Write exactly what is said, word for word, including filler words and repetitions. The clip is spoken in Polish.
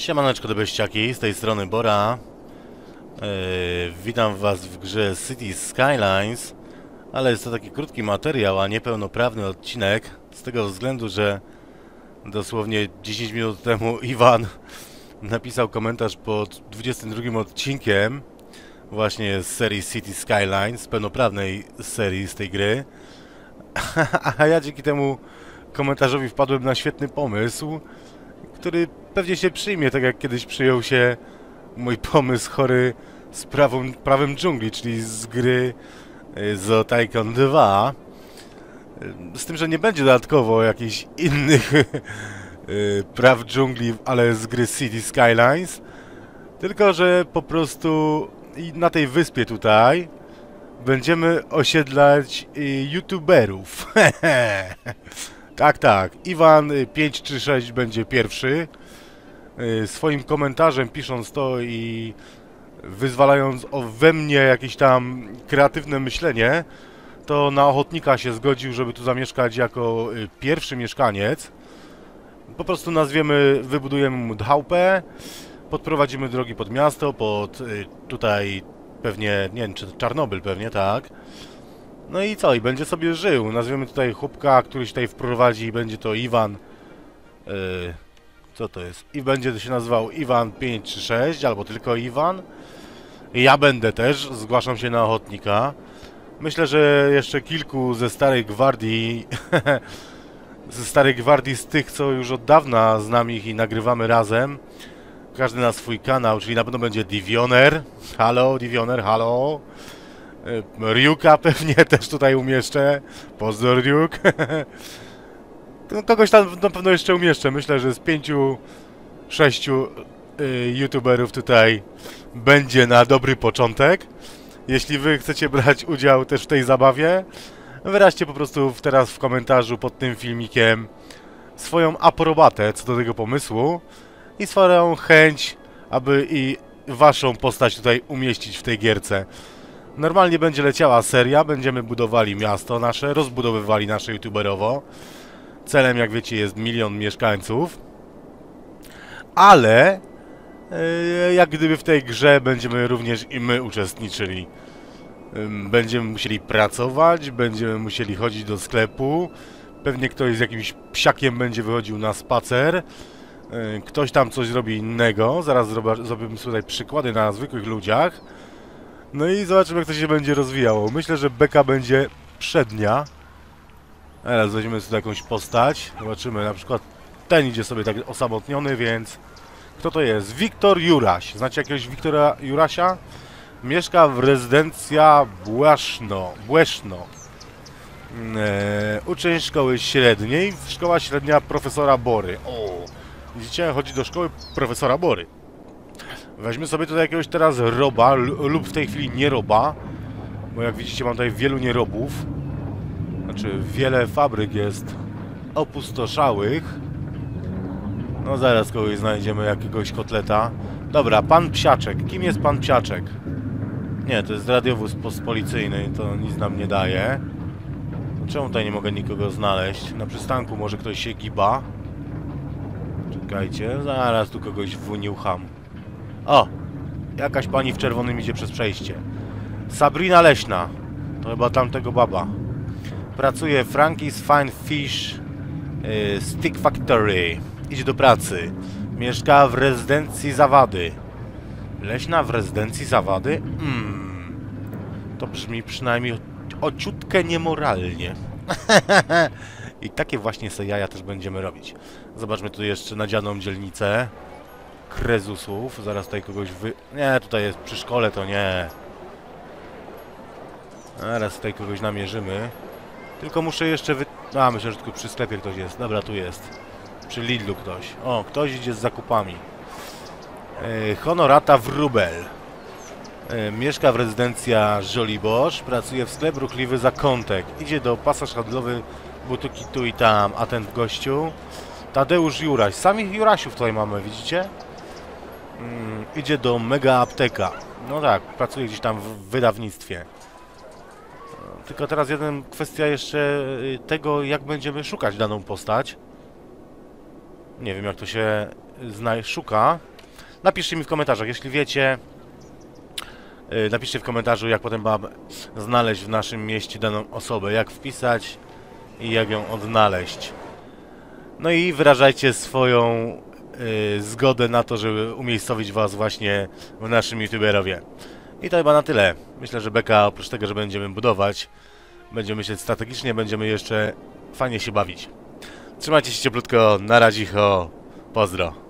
Siemaneczko dobeściaki, z tej strony Bora. Yy, witam was w grze Cities Skylines, ale jest to taki krótki materiał, a nie pełnoprawny odcinek, z tego względu, że dosłownie dziesięć minut temu Iwan napisał komentarz pod dwudziestym drugim odcinkiem właśnie z serii Cities Skylines, z pełnoprawnej serii z tej gry. A ja dzięki temu komentarzowi wpadłem na świetny pomysł, który pewnie się przyjmie, tak jak kiedyś przyjął się mój pomysł chory z prawą, prawem dżungli, czyli z gry Zoo Tycoon dwa. Z tym, że nie będzie dodatkowo jakichś innych praw dżungli, ale z gry City Skylines, tylko że po prostu na tej wyspie tutaj będziemy osiedlać youtuberów. Tak, tak. Iwan pięć trzy sześć będzie pierwszy. Swoim komentarzem pisząc to i wyzwalając o we mnie jakieś tam kreatywne myślenie, to na ochotnika się zgodził, żeby tu zamieszkać jako pierwszy mieszkaniec. Po prostu nazwiemy, wybudujemy mu chałupę, podprowadzimy drogi pod miasto, pod tutaj pewnie, nie wiem, czy Czarnobyl pewnie, tak. No i co? I będzie sobie żył. Nazwiemy tutaj chłopka, który się tutaj wprowadzi i będzie to Iwan. Yy, co to jest? I będzie się nazywał Iwan pięć trzy sześć, albo tylko Iwan. Ja będę też, zgłaszam się na ochotnika. Myślę, że jeszcze kilku ze starej gwardii, ze starej gwardii z tych, co już od dawna znam ich i nagrywamy razem. Każdy na swój kanał, czyli na pewno będzie Divioner. Halo, Divioner, halo. Ryuka pewnie też tutaj umieszczę. Pozdro, Ryuk. Kogoś tam na pewno jeszcze umieszczę. Myślę, że z pięciu, sześciu y, youtuberów tutaj będzie na dobry początek. Jeśli wy chcecie brać udział też w tej zabawie, wyraźcie po prostu teraz w komentarzu pod tym filmikiem swoją aprobatę co do tego pomysłu i swoją chęć, aby i waszą postać tutaj umieścić w tej gierce. Normalnie będzie leciała seria, będziemy budowali miasto nasze, rozbudowywali nasze youtuberowo. Celem, jak wiecie, jest milion mieszkańców. Ale yy, jak gdyby w tej grze będziemy również i my uczestniczyli. Yy, będziemy musieli pracować, będziemy musieli chodzić do sklepu. Pewnie ktoś z jakimś psiakiem będzie wychodził na spacer. Yy, ktoś tam coś zrobi innego. Zaraz zrobimy tutaj przykłady na zwykłych ludziach. No i zobaczymy, jak to się będzie rozwijało. Myślę, że beka będzie przednia. Teraz weźmiemy sobie jakąś postać. Zobaczymy, na przykład ten idzie sobie tak osamotniony, więc... Kto to jest? Wiktor Juraś. Znacie jakiegoś Wiktora Jurasia? Mieszka w rezydencja Błaszno. Błeszno. Eee, uczeń szkoły średniej. Szkoła średnia profesora Bory. O, widzicie? Chodzi do szkoły profesora Bory. Weźmy sobie tutaj jakiegoś teraz roba, lub w tej chwili nie roba, bo jak widzicie mam tutaj wielu nierobów. Znaczy wiele fabryk jest opustoszałych. No zaraz kogoś znajdziemy, jakiegoś kotleta. Dobra, pan Psiaczek. Kim jest pan Psiaczek? Nie, to jest radiowóz postpolicyjny, to nic nam nie daje. Czemu tutaj nie mogę nikogo znaleźć? Na przystanku może ktoś się giba. Czekajcie, zaraz tu kogoś wuniucham. O! Jakaś pani w czerwonym idzie przez przejście. Sabrina Leśna. To chyba tamtego baba. Pracuje w Frankie's Fine Fish yy, Stick Factory. Idzie do pracy. Mieszka w rezydencji Zawady. Leśna w rezydencji Zawady? Hmm. To brzmi przynajmniej o ciutkę niemoralnie. I takie właśnie se jaja też będziemy robić. Zobaczmy tu jeszcze nadzianą dzielnicę Krezusów. Zaraz tutaj kogoś wy... Nie, tutaj jest przy szkole, to nie. Zaraz tutaj kogoś namierzymy. Tylko muszę jeszcze wy... A, myślę, że tylko przy sklepie ktoś jest. Dobra, tu jest. Przy Lidlu ktoś. O, ktoś idzie z zakupami. Yy, Honorata Wróbel. Yy, mieszka w rezydencja Żoliborz. Pracuje w sklep ruchliwy Zakątek. Idzie do pasaż handlowy butuki tu i tam. A ten w gościu? Tadeusz Juraś. Samych Jurasiów tutaj mamy, widzicie? Yy, idzie do Mega Apteka. No tak, pracuje gdzieś tam w wydawnictwie. Tylko teraz jeden kwestia jeszcze tego, jak będziemy szukać daną postać. Nie wiem, jak to się szuka. napiszcie mi w komentarzach, jeśli wiecie. Yy, napiszcie w komentarzu, jak potem mam znaleźć w naszym mieście daną osobę, jak wpisać i jak ją odnaleźć. No i wyrażajcie swoją yy, zgodę na to, żeby umiejscowić was właśnie w naszym youtuberowie. I to chyba na tyle. Myślę, że beka, oprócz tego, że będziemy budować, będziemy myśleć strategicznie, będziemy jeszcze fajnie się bawić. Trzymajcie się cieplutko, na razie, pozdro.